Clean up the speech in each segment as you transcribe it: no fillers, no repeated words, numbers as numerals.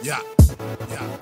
Yeah. Yeah.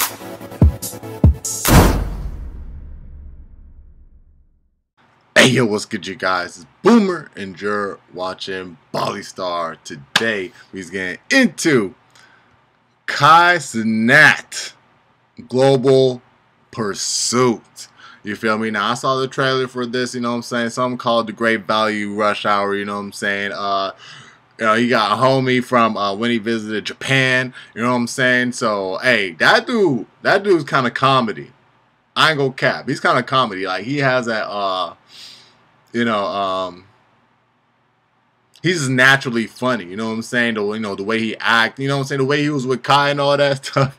Hey yo, what's good, you guys? It's Boomer, and you're watching Ballystar. Today, we're getting into Kai Cenat Global Pursuit. You feel me? Now, I saw the trailer for this, you know what I'm saying? Something called The Great Value Rush Hour, you know what I'm saying? You know, he got a homie from when he visited Japan, you know what I'm saying? So, hey, that dude's kind of comedy. I ain't gonna cap. He's kind of comedy. Like, he has that, you know, he's just naturally funny. You know what I'm saying? The, you know, the way he act. You know what I'm saying? The way he was with Kai and all that stuff.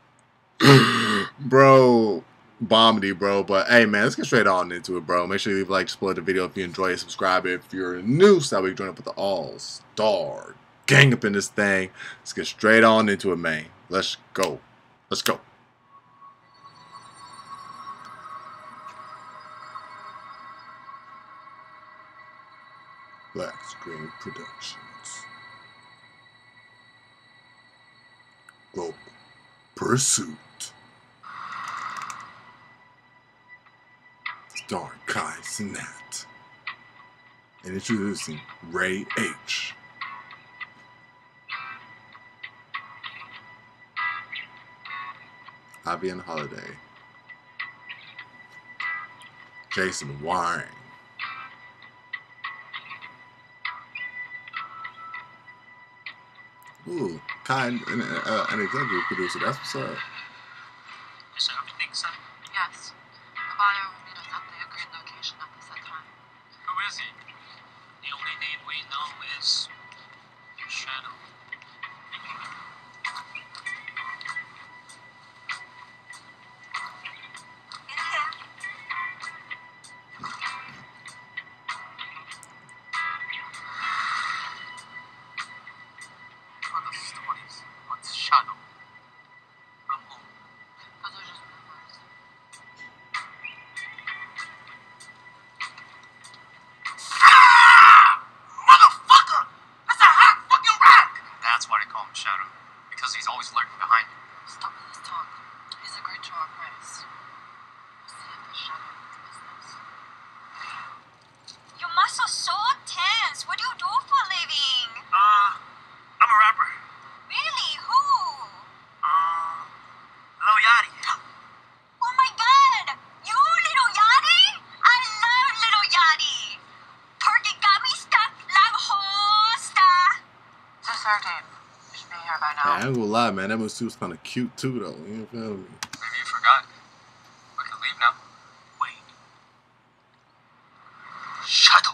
Bro, bombedy, bro. But hey, man, let's get straight on into it, bro. Make sure you leave a like, support the video if you enjoy it, subscribe if you're new, so that we can join up with the all-star gang up in this thing. Let's get straight on into it, man. Let's go. Let's go. Black Screen Productions. Global Pursuit. Starring Kai Cenat. And introducing Ray H. Javier Holiday. Jason Wine. Ooh, Kai, an executive producer. That's what's up. Is everything set? Yes. The buyer will meet us at the agreed location at the set time. Who is he? The only name we know is Shadow. For the stories, what's Shadow? From whom? Those are just rumors. Motherfucker! That's a hot fucking rat! That's why they call him Shadow. Because he's always lurking behind you. Stop with this talk. He's agreed to our price. We'll see if the shadow means business. Your muscles so tense. What do you do for a living? I'm a rapper. Really? Who? Lil Yachty. Oh my god! You Little Yachty? I love Little Yachty. Tortigami-sta, langhosta. 2:13. You should be here by Yeah, now. I ain't gonna lie, man. That was kind of cute too, though. You feel me? Maybe you forgot. We can leave now. Wait. Shadow.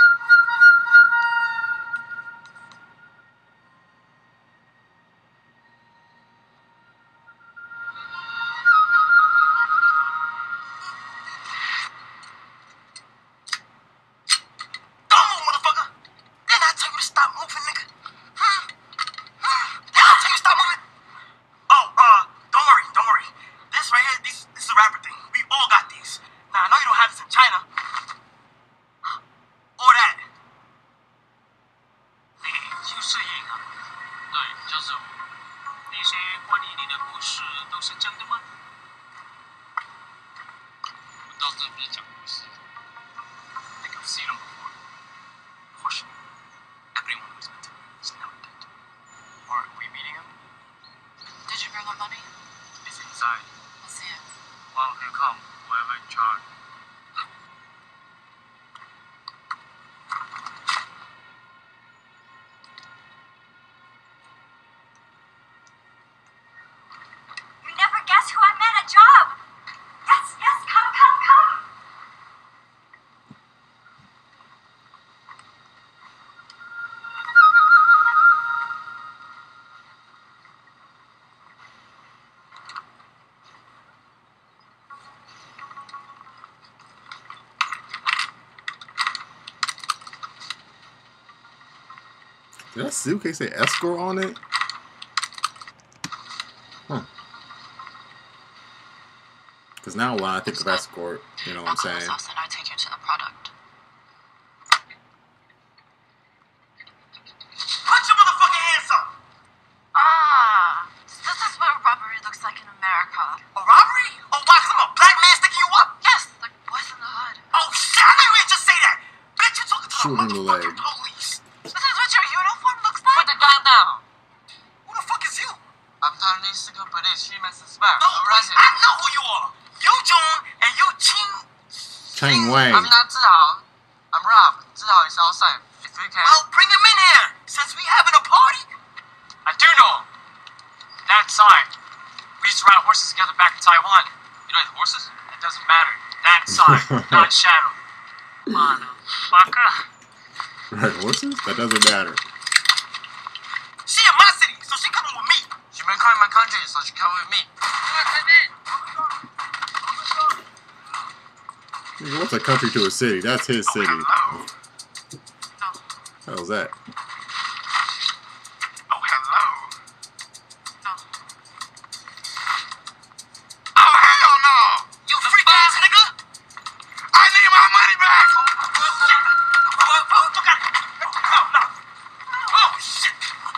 Don't move, motherfucker! Didn't I tell you to stop moving, nigga? Didn't I tell you to stop moving? Oh, don't worry. This right here, this is a rapper thing. We all got these. Now, I know you don't have this in China. Or that. 你就是赢了。对，就是我。那些关于你的故事都是真的吗？我到这不是讲故事。I think I've seen them before. Fortunately, everyone who's met him is now dead. Are we meeting him? Did you bring our money? It's inside. Let's see it. Well, here come whoever in charge. You never guess who I met at job. Yes, come. Did that suitcase say escort on it? Huh. Because now when I think of escort, you know what I'm Now call saying? us and I take you to the product. Put your motherfucking hands up! This is where rubber 刚到。 Who the fuck is you? I'm Taiwanese secret police, human suspect. No, Arrested. I know who you are. You June and you Ching. Chang Wang. I'm not Zhao. I'm Rob. Zhao is outside. If we can. Well, bring him in here. Since we having a party. I do know. That side. We used to ride horses together back in Taiwan. You like horses? It doesn't matter. That side, not Shadow. Motherfucker. Right, horses? That doesn't matter. She in my city, so she coming with me. She been calling my country, so she come with me. Nigga, what's a country to a city? That's his city. How's that? Oh, hello. Oh, hell no. You freak ass nigga. I need my money back. No. Oh, shit.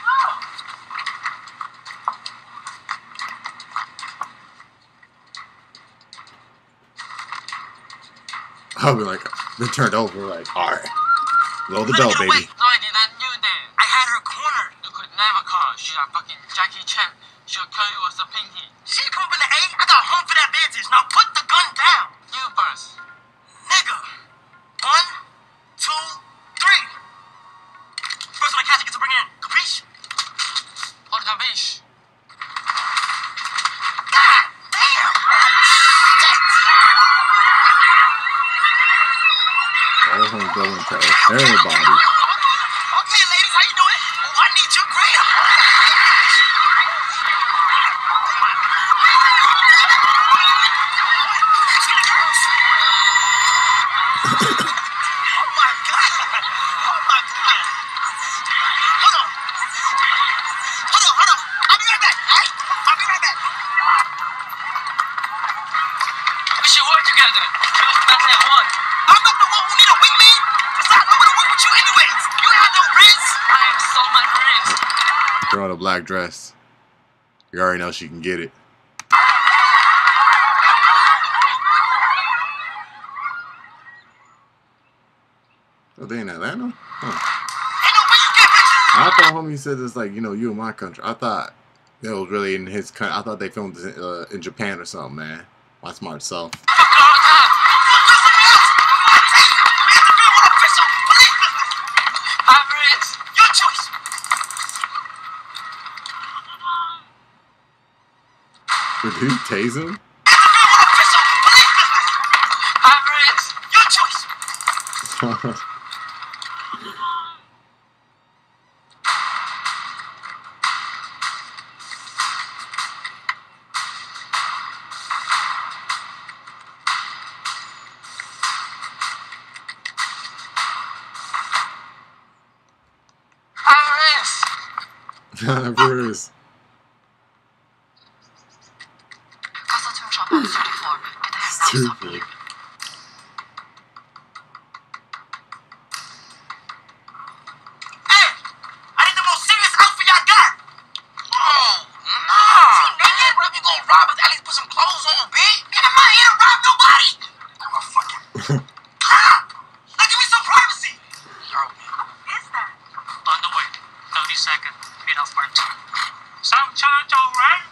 I'll be like, been turned over, like, alright. Blow the bell, baby. No, I didn't do that. I had her cornered. You could never call. She got fucking Jackie Chan. She'll kill you with a pinky. She come up in the A. I got home for that business. Now put the gun down. You first. Nigga. 1, 2, 3. First one I catch, I get to bring in. Capiche? Hold the bitch. God damn. Shit. All home go and tell everybody. Okay, ladies, how you doing? Oh, I need your gram. Oh my god. Oh my god. Hold on. I'll be right back, alright? I'll be right back. We should work together. Kill nothing at once. I'm not the one who need a wingman. Besides, I'm gonna work with you anyways. You ain't have no risk. I am so much risk. Girl in a black dress. You already know she can get it. Oh, they in Atlanta? Huh. Ain't no way you get bitches. I thought homie said it's like, you know, you in my country. I thought it was really in his country. I thought they filmed this in Japan or something, man. My smart self. I'm rich. Your choice. Did he tase him? I'm rich. Your choice. Bruce. 가서 좀 줘봐. 34. Get the hands up. Stupid. Hey, I need the most serious outfit y'all got. Oh, no. See, nigga, bro, if you gonna rob us, at least put some clothes on, bitch. Nigga, I'm not here to rob nobody. I'm a fucking... Now give me some privacy. Is that? On the way. 30 seconds. Meet up for 2. Some church, alright?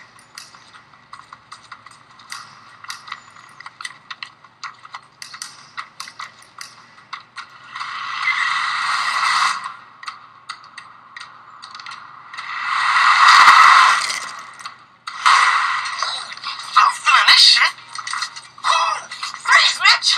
I'm feeling this shit. Freeze, bitch.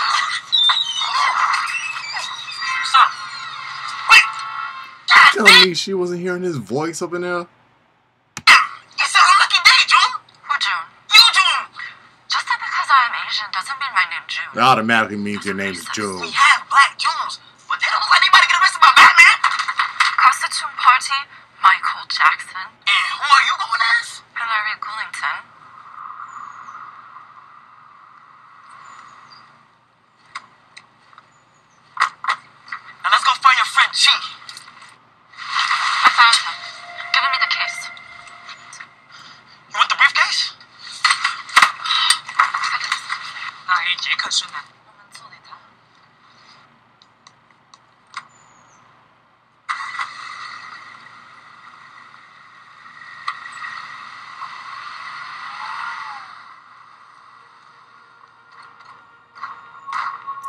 Stop. Wait. God Telling damn. me she wasn't hearing his voice up in there? It's an unlucky day, June. Who, June? You, June. Just because I'm Asian doesn't mean my name's June. It automatically means your name's June. We have black Junes, but they don't let anybody get arrested by Batman. Costume party, Michael Jackson, And who are you going as? Hillary Clinton. Now let's go find your friend Chi. I found him. Give me the case. You want the briefcase? 哪一节课是呢？ 我们助理他。 Hey,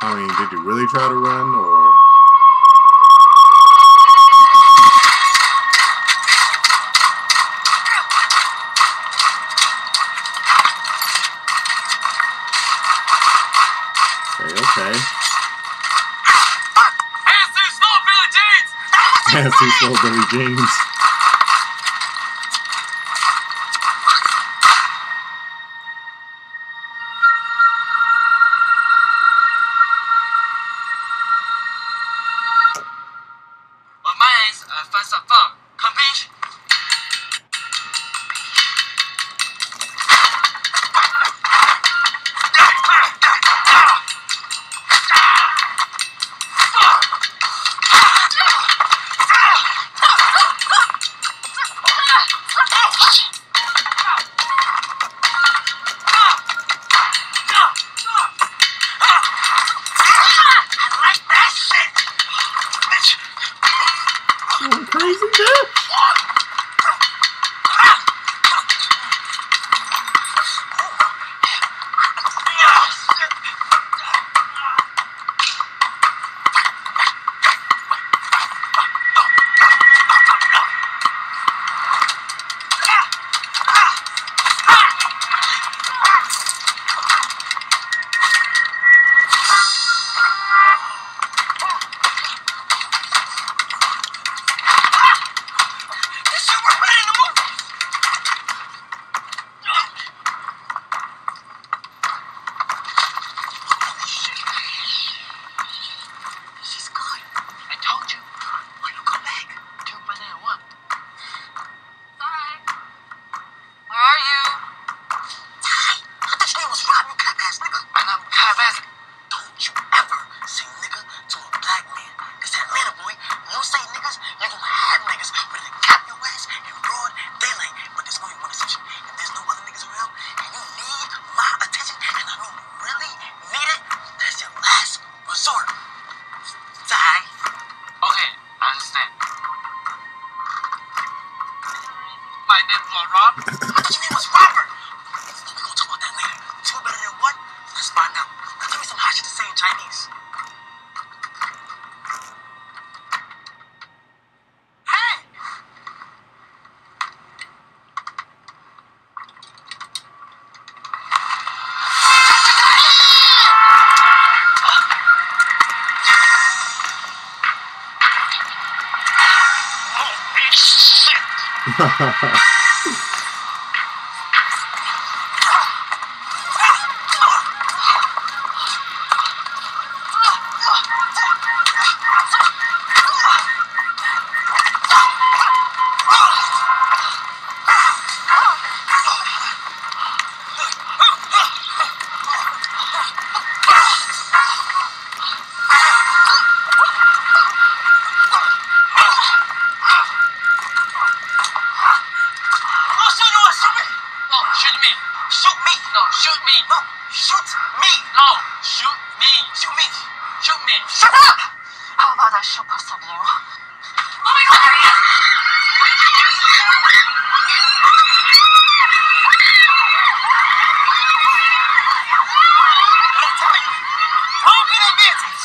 I mean, did you really try to run, or? Okay. Hands too slow, Billy Jeans! Hands too slow, Billy Jeans. Well, mine's first of all, capiche? Crazy bitch. My name's Rob. I thought your name was Robert. We're gonna talk about that later. Two better than one? Let's find out. Now tell me some hot shit to say in Chinese. Hey! Shoot me. No, shoot me. No, shoot me. No, shoot me. Shoot me. Shoot me. Shut up! How about I shoot both of you? Oh my God! What I'm telling you, don't be that bitch.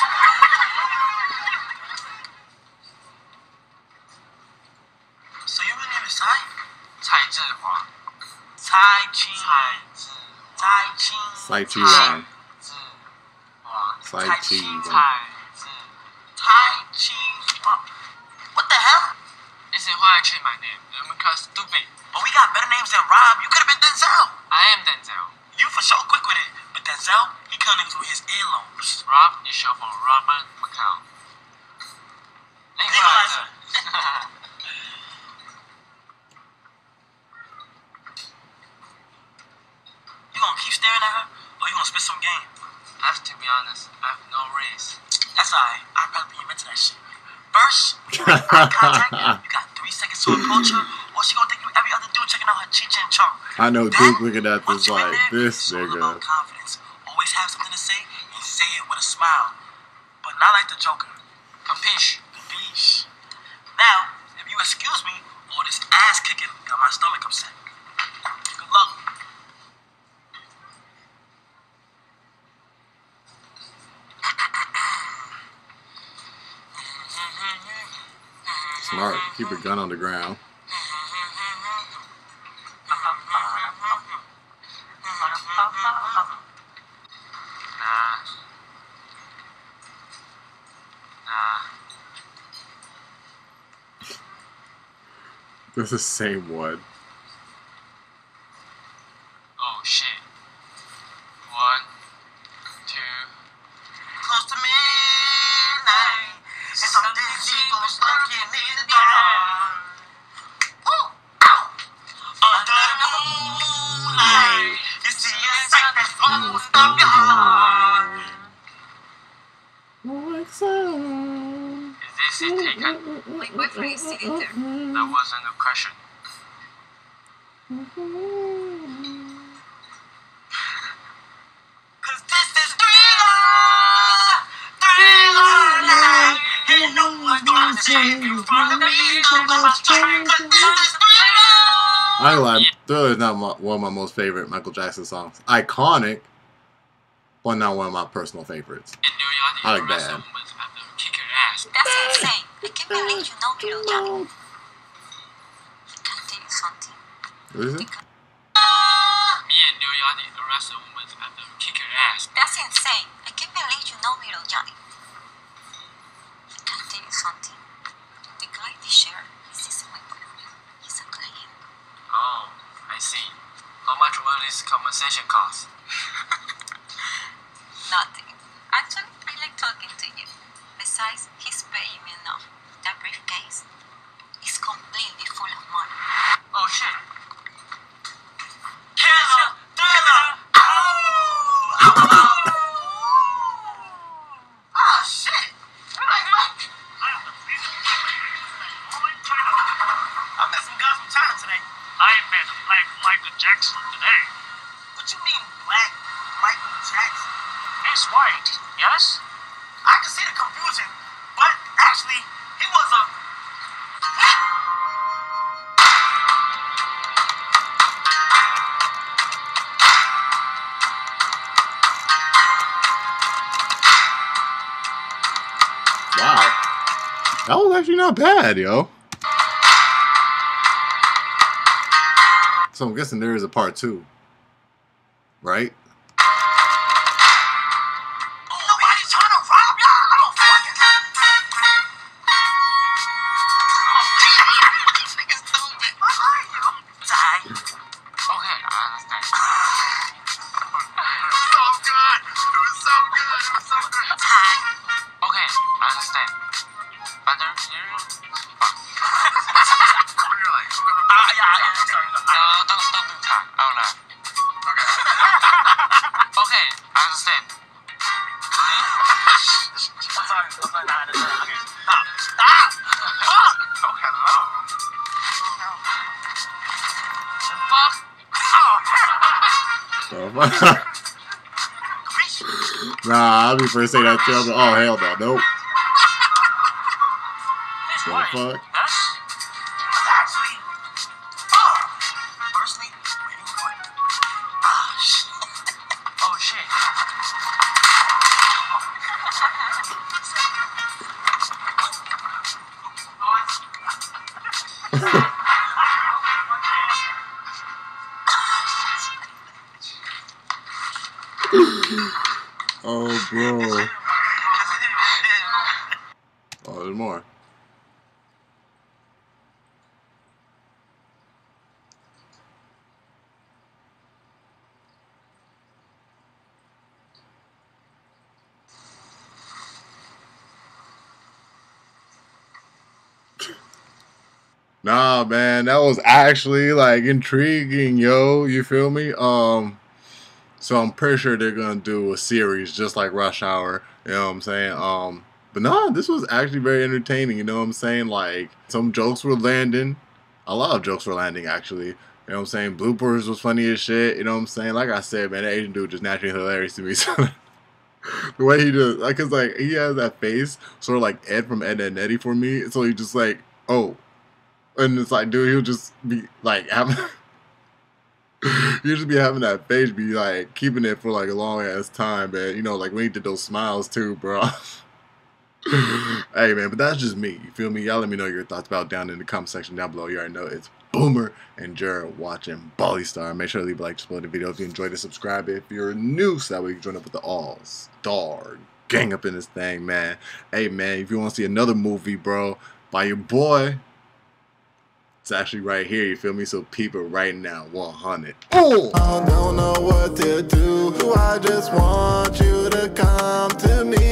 So your real name is Tsai? 蔡志华。 Tsai Chi. 蔡志 Tsai Chi. 赛季王， 志华。 赛季王， 蔡志。 Tai Chi. What the hell? This is why I changed my name. Because stupid. But we got better names than Rob. You could have been Denzel. I am Denzel. You for sure quick with it. But Denzel, he kill niggas with his earlobes. Rob is short for Robert McCall. Legalizer. You gonna keep staring at her, or you gonna spit some game? I have to be honest, I have no race. That's alright. I'll probably be into that shit. First, you make eye contact. You got 3 seconds to approach her, or she gonna think you every other dude checking out her cheech and chong. I know Then, Duke looking at once this you in like, there, this it's all about nigga. confidence. Always have something to say and say it with a smile, but not like the Joker. Capiche? Capiche? Now, if you excuse me, all this ass kicking got my stomach upset. Good luck. Keep your gun on the ground. This is the same one. Oh shit. 1, 2. Close to midnight, and something goes lurking in the dark. Ooh, ow. Under the moonlight, you see a sight that flows from your heart. Is this it taken? Like, what phrase did you there? That wasn't the question. Cause this is Thriller, Thriller night. And no one's gonna save you from the beast of the train. Cause this is Thriller. I ain't lie, Thriller is not one of my most favorite Michael Jackson songs. Iconic, but not one of my personal favorites. In New York, I like the rest that. of them was about to kick your ass. That's insane. I can't believe you know Little Johnny. Can I tell you something? What is it? Me and New York, the rest of them was about to kick your ass. That's insane. I can't believe you know Little Johnny. Can I tell you something? The guy they share, this isn't my boyfriend. He's a client. Oh, I see. How much will this conversation cost? Nothing. Actually, I like talking to you. Besides, he's paying me enough. That briefcase is completely full of money. Oh shit. Killer, Thriller. Oh shit. I met some guys from China today. I met Black Michael Jackson today. What you mean, Black Michael Jackson? He's white, yes? I can see the confusion, but actually, he was a. Wow. That was actually not bad, yo. So I'm guessing there is a part 2. Right? Nobody's trying to rob y'all. I'm a fucking. This nigga's stupid. Why are you? Die. Okay, I understand. So good. It was so good. It was so good. Die. Okay, I understand. But there, you... You're like, yeah, sorry. No, don't do that. I'll laugh. Okay. Okay, I understand. I'm sorry. Nah, okay. Stop. Fuck. Oh, hello. The fuck? Oh, Nah, I'll be first saying that too. I'll be, oh, hell no. Nope. He's The white, fuck? yes? actually. Firstly, waiting for it. Shit. Oh shit. Oh, bro. Oh, there's more. Nah, man, that was actually like intriguing, yo. You feel me? So I'm pretty sure they're gonna do a series just like Rush Hour. You know what I'm saying? But nah, this was actually very entertaining. You know what I'm saying? Like some jokes were landing, a lot of jokes were landing actually. You know what I'm saying? Bloopers was funny as shit. You know what I'm saying? Like I said, man, that Asian dude just naturally hilarious to me. So the way he does, like, cause like he has that face, sort of like Ed from Ed, and Eddie for me. So he just like, oh, and it's like, dude, he'll just be like having. You just be having that face, be like keeping it for like a long ass time, man. You know, like when he did those smiles too, bro. Hey man, but that's just me. You feel me? Y'all let me know your thoughts about down in the comment section down below. You already know it's Boomer and Jared watching Bally Star. Make sure to leave a like, support the video if you enjoyed it. Subscribe if you're new, so that way you can join up with the all-star gang up in this thing, man. Hey man, if you want to see another movie, bro, by your boy, it's actually right here. You feel me? So peep it right now. 100. Oh! I don't know what to do. I just want you to come to me.